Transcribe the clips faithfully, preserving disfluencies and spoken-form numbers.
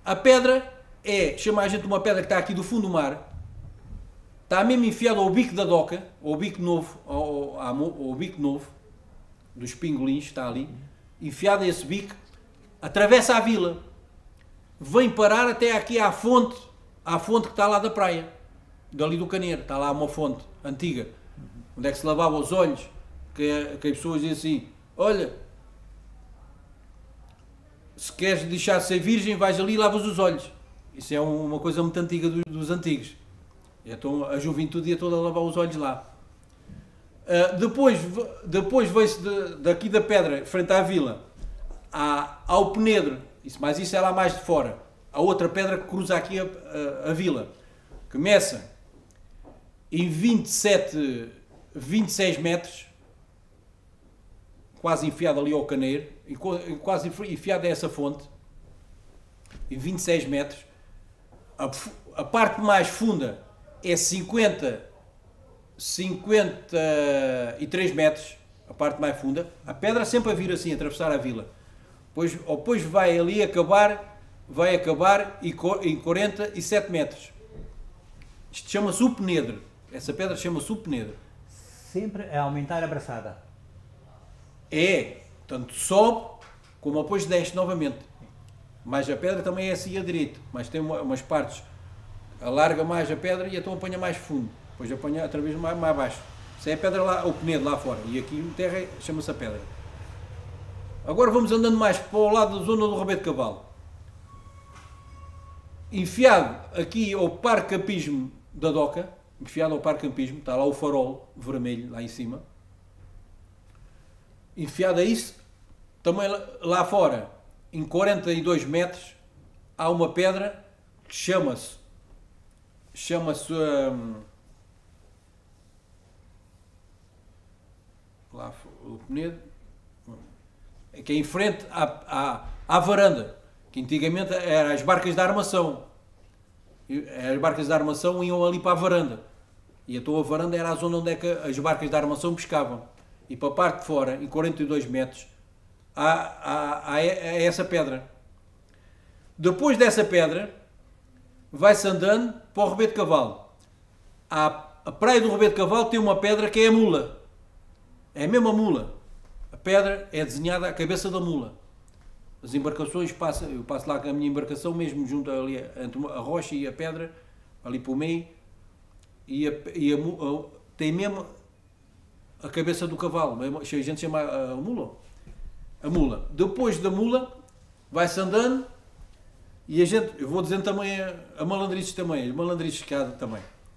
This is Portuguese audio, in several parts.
A pedra é, chama a gente uma pedra que está aqui do fundo do mar, está mesmo enfiada ao bico da doca, ao bico novo, ao, ao, ao bico novo, dos pingolins, está ali, enfiada a esse bico, atravessa a vila, vem parar até aqui à fonte, à fonte que está lá da praia, dali do Caneiro, está lá uma fonte antiga, onde é que se lavava os olhos, que, que as pessoas dizem assim, olha, se queres deixar de ser virgem, vais ali e lavas os olhos. Isso é uma coisa muito antiga dos, dos antigos. Então a juventude ia toda a lavar os olhos lá. Uh, depois depois veio-se de, daqui da pedra, frente à vila, à, ao Penedro, isso, mas isso é lá mais de fora. A outra pedra que cruza aqui a, a, a vila. Começa em vinte e sete, vinte e seis metros, quase enfiado ali ao Caneiro, quase enfiado a essa fonte, em vinte e seis metros. A, a parte mais funda é cinquenta, cinquenta e três metros, a parte mais funda. A pedra sempre a vir assim, a atravessar a vila. Depois, depois vai ali acabar, vai acabar em quarenta e sete metros. Isto chama-se o Penedro. Essa pedra chama-se o Penedro. Sempre a aumentar a braçada. É, tanto sobe, como depois desce novamente. Mas a pedra também é assim a direito, mas tem uma, umas partes, alarga mais a pedra e então apanha mais fundo, depois apanha outra vez mais, mais baixo. Isso é a pedra lá, o Penedo lá fora, e aqui em terra chama-se a pedra. Agora vamos andando mais para o lado da zona do Rabete de Cavalo. Enfiado aqui ao Parque Campismo da Doca, enfiado ao Parque Campismo, está lá o farol vermelho lá em cima. Enfiado a isso, também lá fora, em quarenta e dois metros, há uma pedra que chama-se, chama-se, hum, lá o Penedo, que é em frente à, à, à varanda, que antigamente eram as barcas da armação. As barcas da armação iam ali para a varanda. E então a varanda era a zona onde é que as barcas da armação pescavam. E para a parte de fora, em quarenta e dois metros, há, há, há essa pedra. Depois dessa pedra, vai-se andando para o Rabete de Cavalo. Há, a praia do Rabete de Cavalo tem uma pedra que é a mula. É a mesma mula. A pedra é desenhada à cabeça da mula. As embarcações passam, eu passo lá com a minha embarcação, mesmo junto ali entre a rocha e a pedra, ali para o meio, e, a, e a, a, tem mesmo a cabeça do cavalo, a gente chama a mula. A mula. Depois da mula, vai-se andando, e a gente, eu vou dizendo também a, a malandrices também, as malandrices que há também.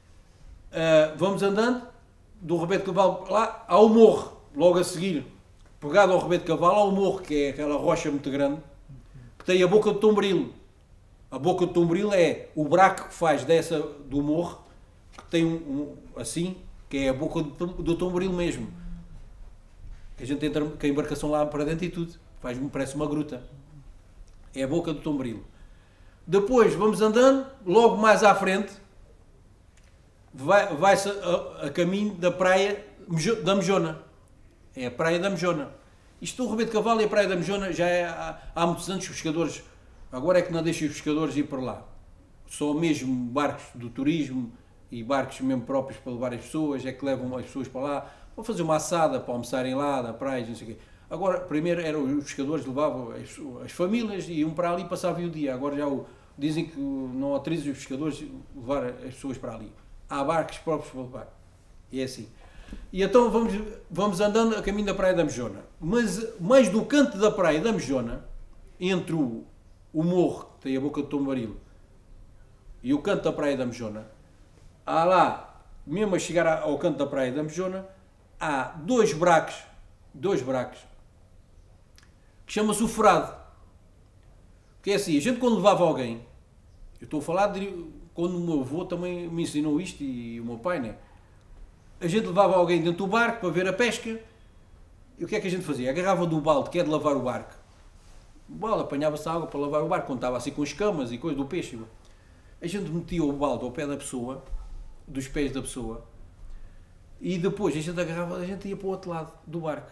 Uh, vamos andando, do Rabete de Cavalo lá ao morro, logo a seguir, pegado ao Rabete de Cavalo, ao morro, que é aquela rocha muito grande, que tem a boca do Tombril. A boca do Tombril é o buraco que faz dessa do morro, que tem um, um assim, que é a boca do, do Tombril mesmo. Que a gente entra com a embarcação lá para dentro e tudo, faz, parece uma gruta. É a boca do Tombril. Depois vamos andando, logo mais à frente, vai, vai-se a, a caminho da praia da Mejona. É a praia da Mejona. Isto do Rabete de Cavalo e a praia da Mejona já é há, há muitos anos que os pescadores, agora é que não deixam os pescadores ir para lá. Só mesmo barcos do turismo e barcos mesmo próprios para levar as pessoas, é que levam as pessoas para lá, para fazer uma assada, para almoçarem lá, da praia, não sei o quê. Agora, primeiro eram os pescadores, levavam as, as famílias, iam para ali e passavam o dia. Agora já o, dizem que não autorizam os pescadores levar as pessoas para ali. Há barcos próprios para levar. E é assim. E então vamos, vamos andando a caminho da praia da Mejona. Mas mais do canto da praia da Mejona, entre o, o morro, que tem a boca de Tombaril, e o canto da praia da Mejona, há lá, mesmo a chegar ao canto da praia da Mejona, há dois buracos, dois buracos, que chama-se o Furado. Que é assim, a gente quando levava alguém, eu estou a falar de quando o meu avô também me ensinou isto, e o meu pai, né? A gente levava alguém dentro do barco para ver a pesca, e o que é que a gente fazia? Agarrava do balde, que é de lavar o barco. O balde apanhava-se água para lavar o barco, quando estava assim com escamas e coisa do peixe. A gente metia o balde ao pé da pessoa, dos pés da pessoa, e depois a gente agarrava, a gente ia para o outro lado do barco.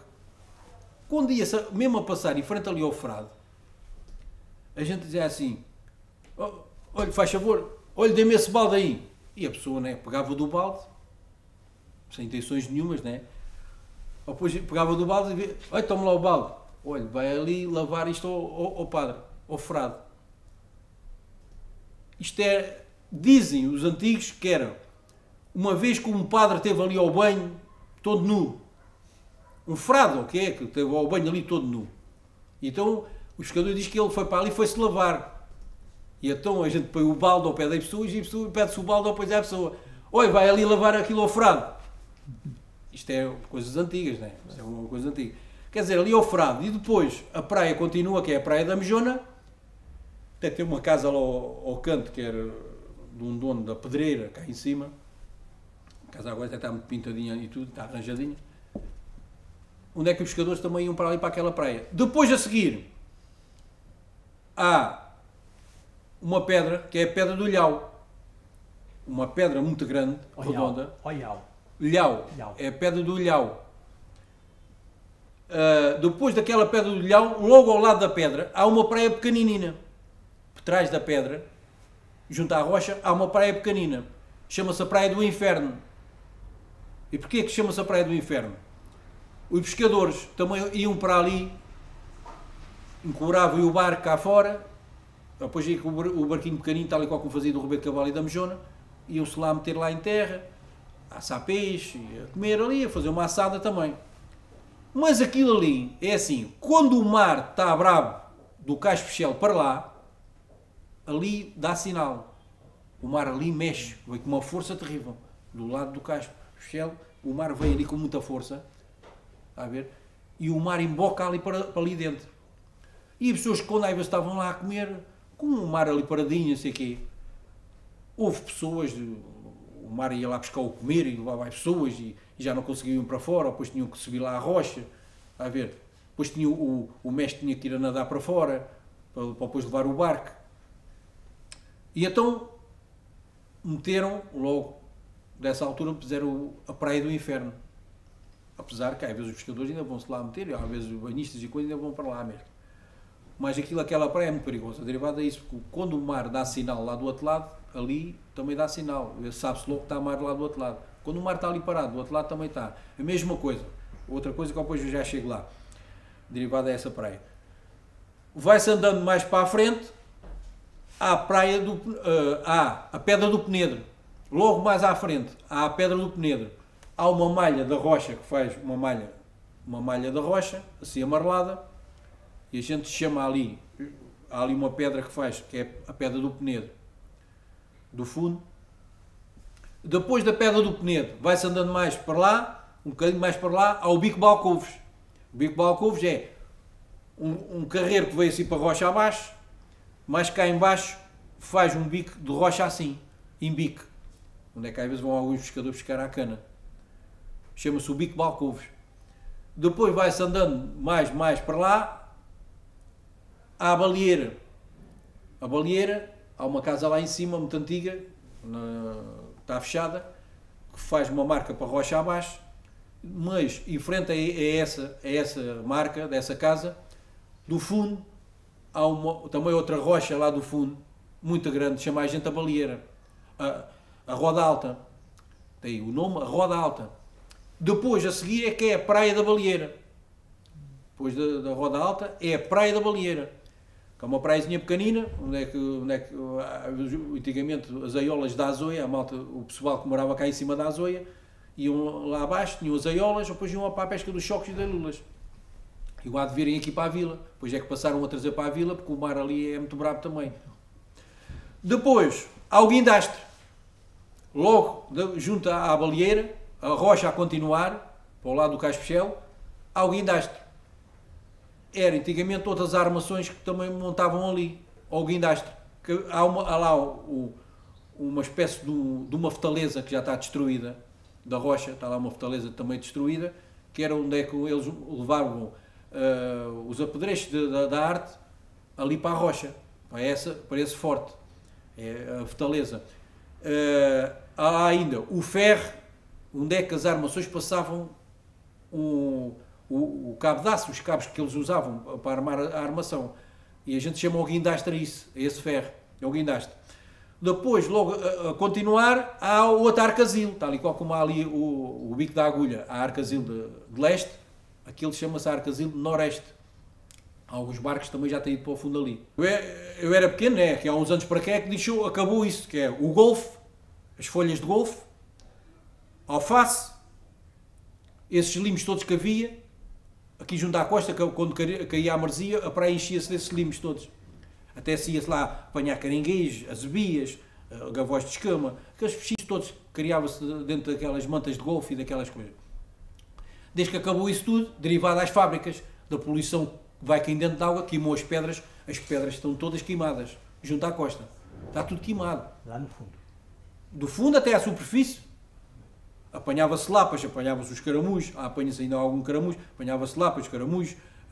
Quando ia mesmo a passar em frente ali ao frade, a gente dizia assim, oh, olha, faz favor, olha, dê-me esse balde aí. E a pessoa, né, pegava do balde, sem intenções nenhumas, né? Ou depois pegava do balde e dizia, olha, toma lá o balde. Olha, vai ali lavar isto ao, ao, ao padre, ao frade. Isto é, dizem os antigos que era, uma vez que um padre esteve ali ao banho, todo nu. Um frade, o que é, que esteve ao banho ali todo nu. Então, o pescador diz que ele foi para ali e foi-se lavar. E então a gente põe o balde ao pé das pessoas e a pessoa pede-se o balde ao pé da pessoa. Olha, vai ali lavar aquilo ao frade. Isto é coisas antigas, não é? Isto é uma coisa antiga. Quer dizer, ali ao frade. E depois a praia continua, que é a Praia da Mejona. Até tem uma casa lá ao, ao canto, que era de um dono da pedreira, cá em cima. A casa agora até está muito pintadinha e tudo, está arranjadinha. Onde é que os pescadores também iam para ali, para aquela praia. Depois a seguir, há uma pedra, que é a Pedra do Lhau. Uma pedra muito grande, Olhau. redonda. Olhau. Lhau. Lhau. É a Pedra do Lhau. Uh, depois daquela Pedra do Lhau, logo ao lado da pedra, há uma praia pequenina. Por trás da pedra, junto à rocha, há uma praia pequenina. Chama-se a Praia do Inferno. E porquê que chama-se a Praia do Inferno? Os pescadores também iam para ali, encoravam o barco cá fora, depois ia com o barquinho pequenino, tal e qual como fazia do Roberto Cavalo e da Mejona, iam-se lá meter lá em terra, a assar peixe, a comer ali, a fazer uma assada também. Mas aquilo ali é assim, quando o mar está bravo do Cais Pichel para lá, ali dá sinal. O mar ali mexe, vem com uma força terrível. Do lado do Cais Pichel, o mar vem ali com muita força. Está a ver? E o mar emboca ali para, para ali dentro. E as pessoas que quando às vezes estavam lá a comer, com o mar ali paradinho, não sei o quê, houve pessoas, o mar ia lá buscar o comer e levava as pessoas e, e já não conseguiam ir para fora, depois tinham que subir lá à rocha, está a ver? Depois tinha, o, o mestre tinha que ir a nadar para fora, para, para depois levar o barco. E então meteram, logo dessa altura, fizeram a Praia do Inferno. Apesar que às vezes os pescadores ainda vão-se lá meter, às vezes os banhistas e coisas ainda vão para lá mesmo. Mas aquilo, aquela praia é muito perigosa, derivada disso, porque quando o mar dá sinal lá do outro lado, ali também dá sinal, sabe-se logo que está o mar lá do outro lado. Quando o mar está ali parado, do outro lado também está. A mesma coisa, outra coisa que depois eu já chego lá, derivada dessa praia. Vai-se andando mais para a frente, há a praia do, uh, há a Pedra do Penedro, logo mais à frente, há a Pedra do Penedro. Há uma malha da rocha que faz uma malha, uma malha da rocha, assim amarelada, e a gente chama ali, há ali uma pedra que faz, que é a Pedra do Penedro, do fundo. Depois da Pedra do Penedro, vai-se andando mais para lá, um bocadinho mais para lá, há o Bico Balcouves. O Bico Balcouves é um, um carreiro que veio assim para a rocha abaixo, mas cá em baixo faz um bico de rocha assim, em bico, onde é que às vezes vão alguns pescadores pescar à cana. Chama-se o Bico Balcouves. Depois vai-se andando mais, mais para lá, há a Baleeira. A Baleeira, há uma casa lá em cima, muito antiga, na, está fechada, que faz uma marca para a rocha abaixo, mas em frente a, a, essa, a essa marca, dessa casa, do fundo, há uma, também outra rocha lá do fundo, muito grande, chama a gente a Baleeira. A, a Roda Alta. Tem o nome, a Roda Alta. Depois, a seguir, é que é a Praia da Baleeira. Depois da, da Roda Alta, é a Praia da Baleeira. Que é uma praiazinha pequenina, onde é que, onde é que antigamente as aiolas da Azoia, a malta, o pessoal que morava cá em cima da Azoia, iam lá abaixo, tinham as aiolas, depois iam para a pesca dos choques e das lulas. E o há de virem aqui para a vila. Depois é que passaram a trazer para a vila, porque o mar ali é muito bravo também. Depois, há o Guindastre. Logo, junto à Baleeira, a rocha a continuar, para o lado do Cais Pichel, há o Guindastre. Era antigamente outras armações que também montavam ali, ao Guindastre. Que há, uma, há lá o, uma espécie de, de uma fortaleza que já está destruída, da rocha, está lá uma fortaleza também destruída, que era onde é que eles levavam uh, os apetrechos da, da arte ali para a rocha, para, essa, para esse forte, é a fortaleza. Uh, há ainda o ferro, onde é que as armações passavam o, o, o cabo de aço, os cabos que eles usavam para armar a armação. E a gente chama o guindastre a isso, a esse ferro. é o guindaste. Depois, logo a, a continuar, há o outro Arcazil, tal e qual como há ali o, o bico da agulha, há Arcazil de, de leste, aquele chama-se Arcazil de noreste. Alguns barcos também já têm ido para o fundo ali. Eu, eu era pequeno, né, que há uns anos para cá é que deixou, acabou isso, que é o golfe, as folhas de golfe, alface, esses limos todos que havia, aqui junto à costa, quando caía a maresia, a praia enchia-se desses limos todos. Até se ia-se lá apanhar caranguejos, azebias, gavós de escama, aqueles peixinhos todos, criava-se dentro daquelas mantas de golfe e daquelas coisas. Desde que acabou isso tudo, derivado às fábricas, da poluição que vai caindo dentro de água, queimou as pedras, as pedras estão todas queimadas, junto à costa. Está tudo queimado. Lá no fundo. Do fundo até à superfície. Apanhava-se lapas, apanhava-se os caramuns, ah, apanha-se ainda algum caramujo, apanhava-se lapas, caramuns,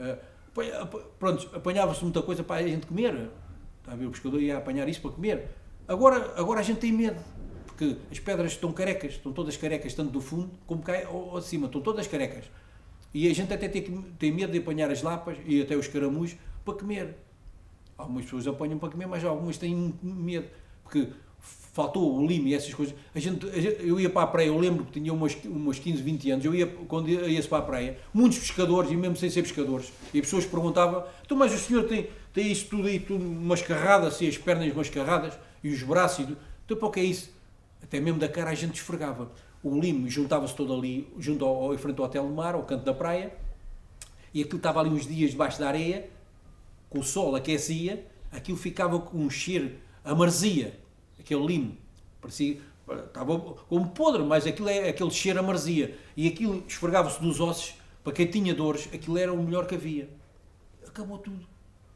uh, pronto, apanhava-se muita coisa para a gente comer. Está a ver, o pescador ia apanhar isso para comer. Agora, agora a gente tem medo, porque as pedras estão carecas, estão todas carecas, tanto do fundo como cá ou acima, estão todas carecas. E a gente até tem, tem medo de apanhar as lapas e até os caramuns para comer. Algumas pessoas apanham para comer, mas algumas têm medo, porque faltou o lime e essas coisas. A gente, a gente, eu ia para a praia, eu lembro que tinha umas, umas quinze, vinte anos, eu ia, quando ia-se para a praia, muitos pescadores, e mesmo sem ser pescadores, e as pessoas perguntavam, então, mas o senhor tem, tem isso tudo aí, tudo mascarrado, assim, as pernas mascarradas, e os braços, e tudo. Então, para o que é isso? Até mesmo da cara a gente esfregava. O lime juntava-se todo ali, junto ao, ao, em frente ao Hotel do Mar, ao canto da praia, e aquilo estava ali uns dias debaixo da areia, com o sol aquecia, aquilo ficava com um cheiro, a maresia, aquele limo, parecia, estava como podre, mas aquilo é aquele cheiro a maresia, e aquilo esfregava-se dos ossos, para quem tinha dores, aquilo era o melhor que havia. Acabou tudo.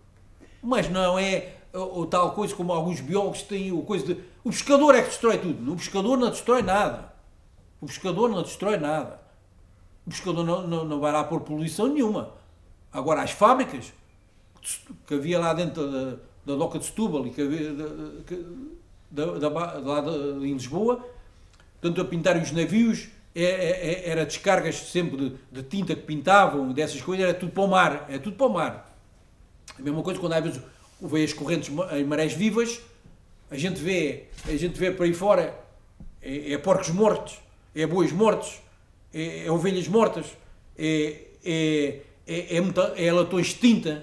Mas não é o, o tal coisa como alguns biólogos têm, o coisa de, o pescador é que destrói tudo, o pescador não destrói nada, o pescador não destrói nada, o pescador não, não, não vai lá pôr poluição nenhuma. Agora, as fábricas, que havia lá dentro da, da doca de Setúbal, e que havia... Que, Da, da, lá de, em Lisboa, tanto a pintarem os navios, é, é, era descargas sempre de, de tinta que pintavam, dessas coisas, era tudo para o mar, é tudo para o mar. A mesma coisa quando às vezes vê as correntes em marés vivas, a gente vê, a gente vê para aí fora, é, é porcos mortos, é bois mortos, é, é ovelhas mortas, é, é, é, é, muita, é latões de tinta,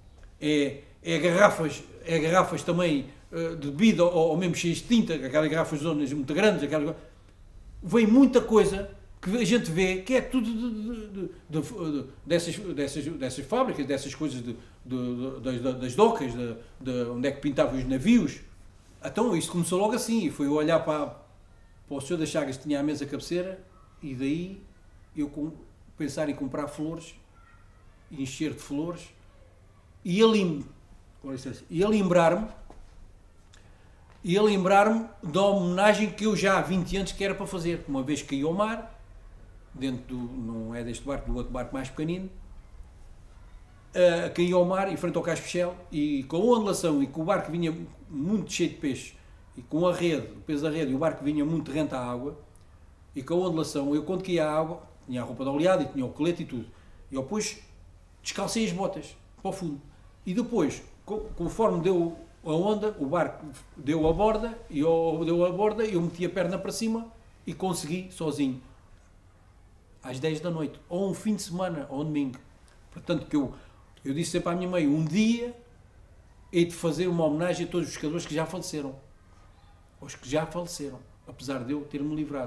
é, é garrafas, é garrafas também de bebida ou, ou mesmo cheias de tinta, aquelas garrafas de zonas muito grandes, aquelas... vem muita coisa que a gente vê que é tudo de, de, de, de, dessas, dessas, dessas fábricas, dessas coisas de, de, de, das, das docas, de, de onde é que pintavam os navios. Então isso começou logo assim, foi eu olhar para, para o senhor das Chagas que tinha a mesa cabeceira e daí eu com, pensar em comprar flores, encher de flores e a lim, e a lembrar-me e a lembrar-me da homenagem que eu já há vinte anos que era para fazer, uma vez que ia ao mar, dentro do, não é deste barco, do outro barco mais pequenino, uh, caí ao mar, em frente ao Caspechel, e com a ondulação, e com o barco vinha muito cheio de peixe, e com a rede, o peso da rede, e o barco vinha muito rente à água, e com a ondulação, eu quando caía à água, tinha a roupa de oleado, e tinha o colete e tudo, e eu depois descalcei as botas, para o fundo, e depois, conforme deu a onda, o barco deu a borda, e eu, deu a borda, eu meti a perna para cima e consegui sozinho. Às dez da noite, ou um fim de semana, ou um domingo. Portanto, que eu, eu disse sempre à minha mãe, um dia hei de fazer uma homenagem a todos os pescadores que já faleceram. Os que já faleceram, apesar de eu ter-me livrado.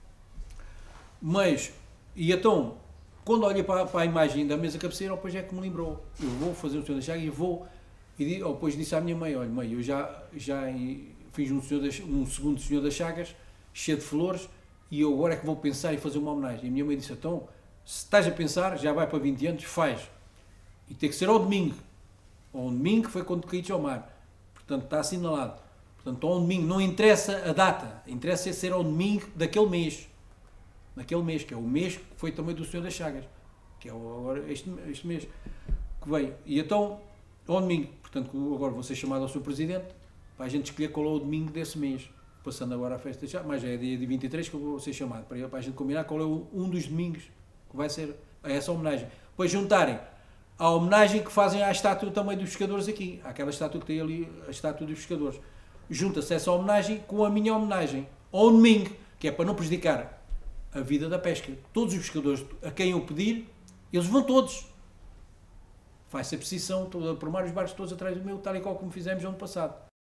Mas, e então, quando olhei para, para a imagem da mesa cabeceira, depois é que me lembrou. Eu vou fazer o Senhor das Chagas e vou... E depois disse à minha mãe, olha mãe, eu já, já fiz um, senhor das, um segundo Senhor das Chagas, cheio de flores, e eu agora é que vou pensar em fazer uma homenagem. E a minha mãe disse, então, se estás a pensar, já vai para vinte anos, faz. E tem que ser ao domingo. Ao domingo foi quando caíste ao mar. Portanto, está assinalado. Portanto, ao domingo, não interessa a data, interessa ser ao domingo daquele mês. Naquele mês, que é o mês que foi também do Senhor das Chagas. Que é agora este, este mês que veio. E então, ao domingo, portanto, agora vou ser chamado ao seu Presidente, para a gente escolher qual é o domingo desse mês, passando agora a festa já, mas é dia de vinte e três que eu vou ser chamado, para, para a gente combinar qual é o, um dos domingos que vai ser a essa homenagem. Depois juntarem à homenagem que fazem à estátua também dos pescadores aqui. Aquela estátua que tem ali, a estátua dos pescadores. Junta-se essa homenagem com a minha homenagem, ao domingo, que é para não prejudicar a vida da pesca. Todos os pescadores a quem eu pedir, eles vão todos. Faz-se a precisão, estou a formar os barcos todos atrás do meu, tal e qual como fizemos ano passado.